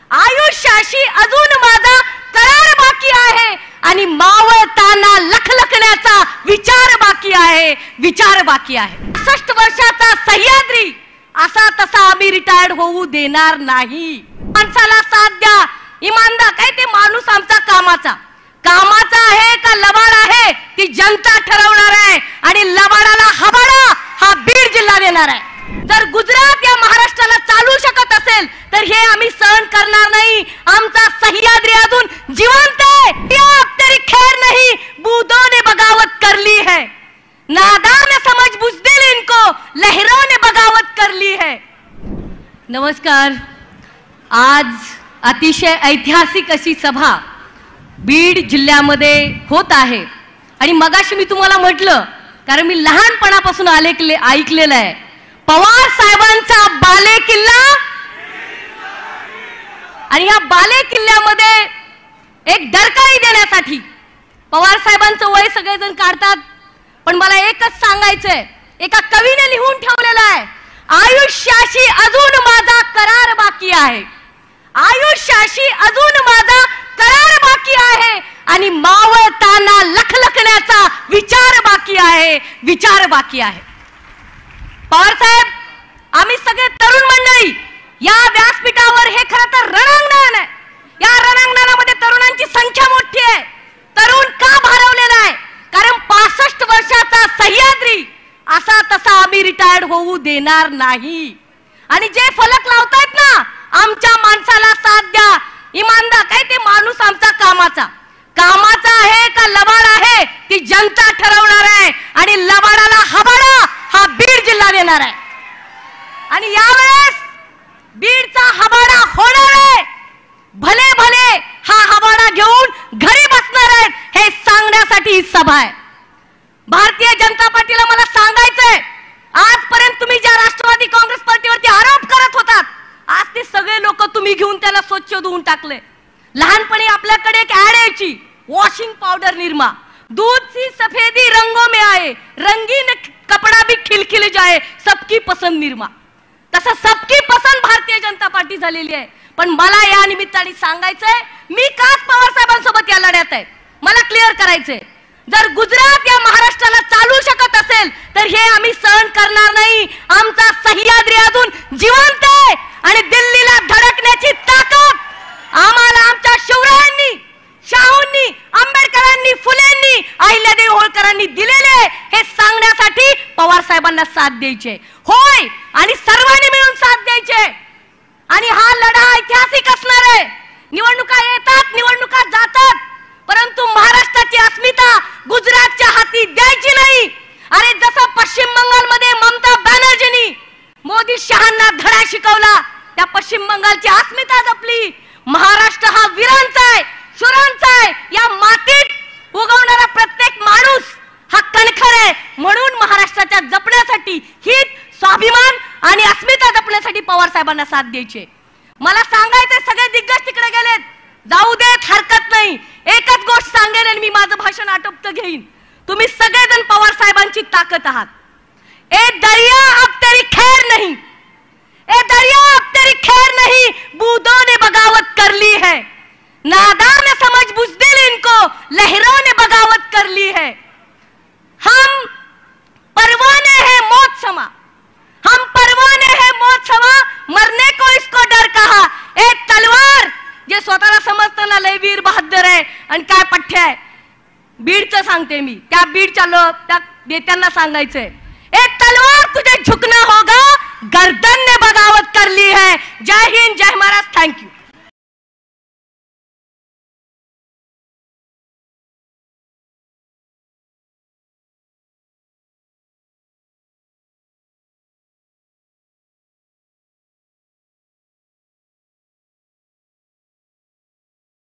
आयुष्याशी अजून माझा करार बाकी आहे आणि मावळताना लखलखण्याचा विचार बाकी आहे, विचार बाकी आहे. 65 वर्षाचा सह्याद्री असा तसा आम्ही रिटायर्ड होऊ देणार नाही. माणसाला साथ द्या, इमानदार काय ते माणूस आमचा कामाचा आहे का लबाड आहे ती जनता ठरवणार आहे आणि लबाडाला हबाडा हा बीड जिल्हा देणार आहे. जर गुजरात या महाराष्ट्राला चालू शकत असेल तर हे आम्ही सहन करणार नाही. आमचा सह्याद्री अजून जिवंत आहे. तेरी खैर नहीं बूंदों ने बगावत कर ली है, नादान समझ बुज़दिल इनको लहरों ने बगावत कर ली है. नमस्कार. आज अतिशय ऐतिहासिक अशी सभा बीड जिल्ह्यामध्ये होत आहे आणि मगाशी मी तुम्हाला म्हटलं, कारण मी लहानपणापासून ऐकलेलं आहे, पवार साहेबांचा बाले किल्ला आणि या बाले किल्ल्यामध्ये एक डरकाळी देण्यासाठी पवार साहेबांचं वय सगळेजण काढतात, पण मला एकच सांगायचंय, एका कवीने लिहून ठेवलेलं आहे, आयुष्याशी अजून माझा करार बाकी आहे, आयुष्याशी अजून माझा करार बाकी आहे आणि मावळताना लखलखण्याचा विचार बाकी आहे, विचार बाकी आहे. पवार साहेब, आम्ही सगळे तरुण मंडळी या व्यासपीठावर हे खरं तर रणांगण आहे. या रणांगणामध्ये तरुणांची संख्या मोठी आहे. तरुण का भारवलेला आहे? कारण 65 वर्षाचा सह्याद्री असा तसा आम्ही रिटायर्ड होऊ देणार नाही. आणि जे फलक लावतायत ना, आमच्या माणसाला साथ द्या, इमानदार काय ते माणूस आमचा कामाचा आहे का लबाड आहे ती जनता ठरवणार आहे आणि लबाडाला हबाडा हा बीड जिल्हा देणार आहे. आणि यावेळेस बीडचा हबाडा होणार आहे. भले भले हा हबाडा घेऊन घरी बसणार आहेत हे सांगण्यासाठी ही सभा आहे. भारतीय जनता पार्टीला मला सांगायचंय, आजपर्यंत तुम्ही ज्या राष्ट्रवादी काँग्रेस पार्टीवरती आरोप करत होतात, आज ते सगळे लोक तुम्ही घेऊन त्याला स्वच्छ धुवून टाकले. लहानपणी आपल्याकडे एक ऍड यायची, वॉशिंग पावडर निर्मा, दूध सी सफेदी रंगों में आए, रंगीन कपड़ा भी खिलखिल जाए, सबकी पसंद निर्मा. तसं सबकी पसंद भारतीय जनता पार्टी झालेली आहे. पण मला या निमित्ताने सांगायचंय, मी काच पवार साहेबांसोबत या लढ्यात आहे. मला क्लिअर करायचंय, जर गुजरात या महाराष्ट्राला चालू शकत असेल तर हे आम्ही सहन करणार नाही. आमचा सह्याद्री अजून जिवंत आहे आणि दिल्लीला धडकण्याची ताकद आम्हाला आमच्या शिवरायांनी, शाहूंनी, आंबेडकरांनी, फुलेंनी, अहिल्यादेवी होळकरांनी दिलेले हे सांगण्यासाठी पवार साहेबांना साथ द्यायचे होय आणि सर्वांनी मिळून साथ द्यायचे. आणि हा लढा ऐतिहासिक असणार आहे. निवडणुका येतात, निवडणुका जातात, परंतु महाराष्ट्राची अस्मिता गुजरातच्या हाती द्यायची नाही. अरे जसं पश्चिम बंगालमध्ये ममता बॅनर्जींनी मोदी शहांना धडा शिकवला, त्या पश्चिम बंगालची अस्मिता जपली. महाराष्ट्र हा वीरांचा आहे, शूरांचा आहे. या मातीत उगवणारा प्रत्येक माणूस हा कणखर आहे. म्हणून महाराष्ट्राच्या जपण्यासाठी, हित, स्वाभिमान आणि अस्मिता जपण्यासाठी पवार साहेबांना साथ द्यायची. मला सांगायचं, सगळे दिग्गज तिकडे गेलेत, जाऊ देत, हरकत नाही. एकच गोष्ट सांगेन आणि मी माझं भाषण आटोपत घेईन. तुम्ही सगळेजण पवार साहेबांची ताकद आहात. ए दरिया अब तेरी खैर नहीं, ए दरिया अब तेरी खैर नहीं, बूंदों ने बगावत कर ली है, नादान समझ बुज़दिल इनको लहरों ने बगावत कर ली है. हम परवाने हैं मौत समा, हम परवाने हैं मौत समा, मरने को इसको डर कहा. ए तलवार, जे स्वतःला समजताना लय वीर बहादर आहे आणि काय पठ्य आहे, बीडचं सांगते मी, त्या बीडच्या त्या नेत्यांना सांगायचंय, ए तलवार तुझे झुकना होगा, गर्दन ने बगावत कर ली है. जय हिंद, जय महाराज. थँक्यू.